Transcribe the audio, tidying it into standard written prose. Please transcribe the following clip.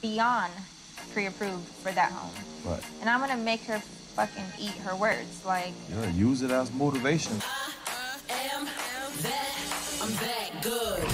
beyond pre-approved for that home. Right. And I'm gonna make her fucking eat her words. Like, yeah, use it as motivation. I'm that good.